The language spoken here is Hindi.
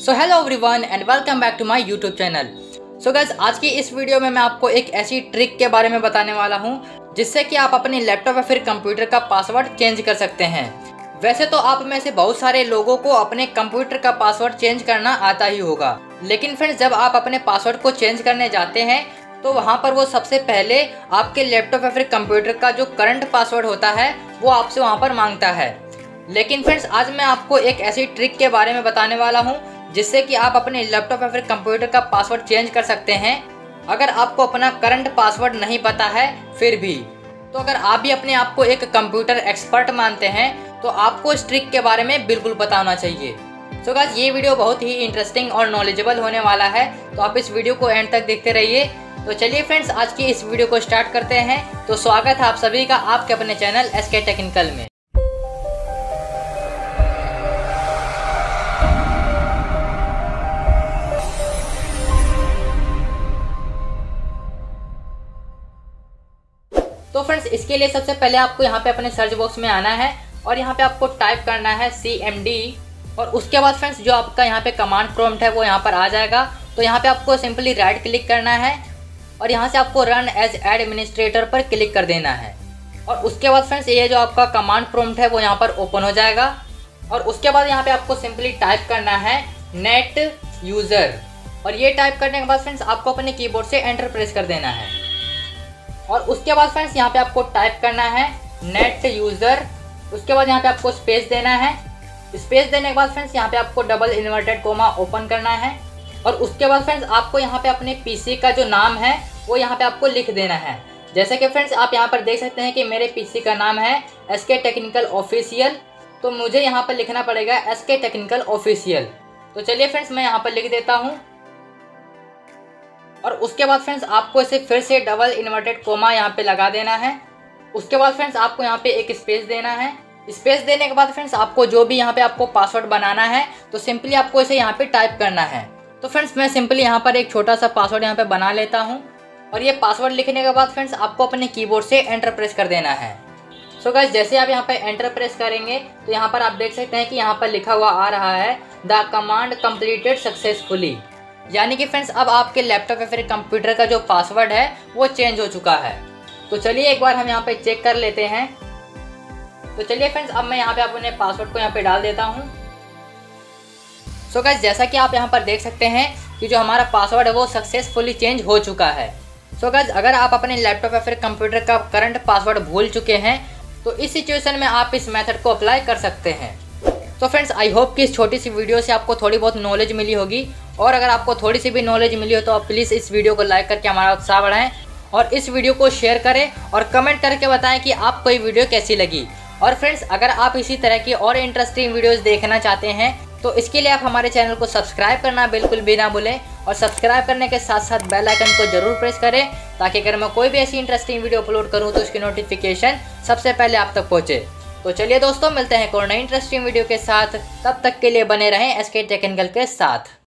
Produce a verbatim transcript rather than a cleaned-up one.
So hello everyone and welcome back to my YouTube channel. So guys, आज की इस वीडियो में मैं आपको एक ऐसी ट्रिक के बारे में बताने वाला हूं जिससे कि आप अपने लैपटॉप या फिर कंप्यूटर का पासवर्ड चेंज कर सकते हैं। वैसे तो आप में से बहुत सारे लोगों को अपने कंप्यूटर का पासवर्ड चेंज करना आता ही होगा, लेकिन फ्रेंड्स जब आप अपने पासवर्ड को चेंज करने जाते हैं तो वहाँ पर वो सबसे पहले आपके लैपटॉप या फिर कंप्यूटर का जो करंट पासवर्ड होता है वो आपसे वहाँ पर मांगता है। लेकिन फ्रेंड्स आज मैं आपको एक ऐसी ट्रिक के बारे में बताने वाला हूँ जिससे कि आप अपने लैपटॉप या फिर कंप्यूटर का पासवर्ड चेंज कर सकते हैं अगर आपको अपना करंट पासवर्ड नहीं पता है फिर भी। तो अगर आप भी अपने आप को एक कंप्यूटर एक्सपर्ट मानते हैं तो आपको इस ट्रिक के बारे में बिल्कुल पता होना चाहिए। सो गाइस, ये वीडियो बहुत ही इंटरेस्टिंग और नॉलेजेबल होने वाला है, तो आप इस वीडियो को एंड तक देखते रहिए। तो चलिए फ्रेंड्स, आज की इस वीडियो को स्टार्ट करते हैं। तो स्वागत है आप सभी का आपके अपने चैनल एसके टेक्निकल में। तो फ्रेंड्स इसके लिए सबसे पहले आपको यहाँ पे अपने सर्च बॉक्स में आना है और यहाँ पे आपको टाइप करना है सी एम डी, और उसके बाद फ्रेंड्स जो आपका यहाँ पे कमांड प्रॉम्प्ट है वो यहाँ पर आ जाएगा। तो यहाँ पे आपको सिंपली राइट क्लिक करना है और यहाँ से आपको रन एज एडमिनिस्ट्रेटर पर क्लिक कर देना है। और उसके बाद फ्रेंड्स ये जो आपका कमांड प्रॉम्प्ट है वो यहाँ पर ओपन हो जाएगा। और उसके बाद यहाँ पे आपको सिंपली टाइप करना है नेट यूज़र, और ये टाइप करने के बाद फ्रेंड्स आपको अपने कीबोर्ड से एंटर प्रेस कर देना है। और उसके बाद फ्रेंड्स यहाँ पे आपको टाइप करना है नेट यूज़र, उसके बाद यहाँ पे आपको स्पेस देना है। स्पेस देने के बाद फ्रेंड्स यहाँ पे आपको डबल इन्वर्टेड कोमा ओपन करना है। और उसके बाद फ्रेंड्स आपको यहाँ पे अपने पीसी का जो नाम है वो यहाँ पे आपको लिख देना है। जैसे कि फ्रेंड्स आप यहाँ पर देख सकते हैं कि मेरे पीसी का नाम है एसके टेक्निकल ऑफिशियल, तो मुझे यहाँ पर लिखना पड़ेगा एसके टेक्निकल ऑफिशियल। तो चलिए फ्रेंड्स मैं यहाँ पर लिख देता हूँ। और उसके बाद फ्रेंड्स आपको इसे फिर से डबल इन्वर्टेड कोमा यहाँ पे लगा देना है। उसके बाद फ्रेंड्स आपको यहाँ पे एक स्पेस देना है। स्पेस देने के बाद फ्रेंड्स आपको जो भी यहाँ पे आपको पासवर्ड बनाना है तो सिंपली आपको इसे यहाँ पे टाइप करना है। तो फ्रेंड्स मैं सिंपली यहाँ पर एक छोटा सा पासवर्ड यहाँ पे बना लेता हूँ। और ये पासवर्ड लिखने के बाद फ्रेंड्स आपको अपने कीबोर्ड से एंटर प्रेस कर देना है। सो गाइस, जैसे आप यहाँ पे एंटर प्रेस करेंगे तो यहाँ पर आप देख सकते हैं कि यहाँ पर लिखा हुआ आ रहा है द कमांड कंप्लीटेड सक्सेसफुली, यानी कि फ्रेंड्स अब आपके लैपटॉप या फिर कंप्यूटर का जो पासवर्ड है वो चेंज हो चुका है। तो चलिए एक बार हम यहाँ पे चेक कर लेते हैं। तो चलिए फ्रेंड्स अब मैं यहाँ पे अपने पासवर्ड को यहाँ पे डाल देता हूँ। सो गाइस, जैसा कि आप यहाँ पर देख सकते हैं कि जो हमारा पासवर्ड है वो सक्सेसफुली चेंज हो चुका है। सो गाइस, अगर आप अपने लैपटॉप या फिर कंप्यूटर का करंट पासवर्ड भूल चुके हैं तो इस सिचुएशन में आप इस मेथड को अप्लाई कर सकते हैं। तो फ्रेंड्स आई होप कि इस छोटी सी वीडियो से आपको थोड़ी बहुत नॉलेज मिली होगी, और अगर आपको थोड़ी सी भी नॉलेज मिली हो तो आप प्लीज़ इस वीडियो को लाइक करके हमारा उत्साह बढ़ाएं और इस वीडियो को शेयर करें और कमेंट करके बताएं कि आपको ये वीडियो कैसी लगी। और फ्रेंड्स अगर आप इसी तरह की और इंटरेस्टिंग वीडियोस देखना चाहते हैं तो इसके लिए आप हमारे चैनल को सब्सक्राइब करना बिल्कुल भी ना भूलें, और सब्सक्राइब करने के साथ साथ बेल आइकन को जरूर प्रेस करें ताकि अगर मैं कोई भी ऐसी इंटरेस्टिंग वीडियो अपलोड करूँ तो उसकी नोटिफिकेशन सबसे पहले आप तक पहुँचे। तो चलिए दोस्तों, मिलते हैं कोई नई इंटरेस्टिंग वीडियो के साथ, तब तक के लिए बने रहें एसके टेक्निकल के साथ।